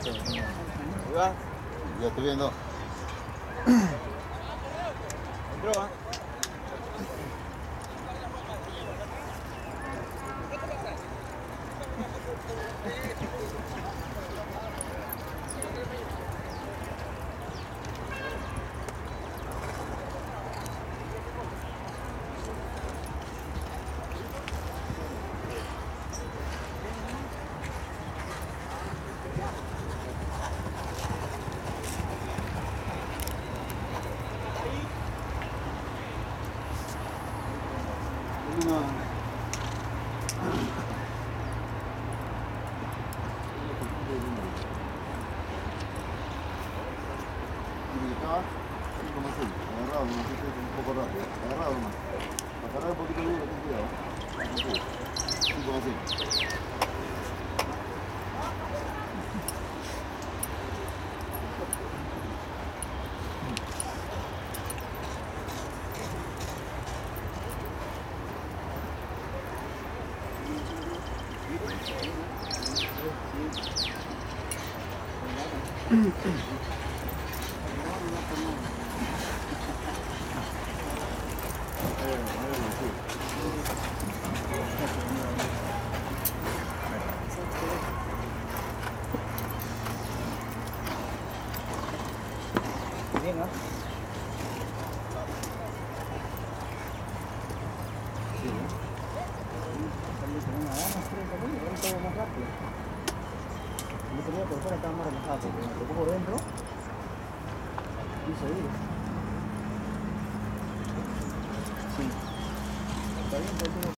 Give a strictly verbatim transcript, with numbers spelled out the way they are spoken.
Ahí va. Ya estoy viendo. Entró, ¿ah? Como así, agarrado, no sé si es un poco rápido, agarrado nomás. Para parar un poquito duro, ten cuidado. Así, así como así. Bien, ¿no? Sí, ¿no? Todo más rápido. Yo quería por fuera estaba más relajado, porque me tocó por dentro y seguro. Sí. Está bien, pues,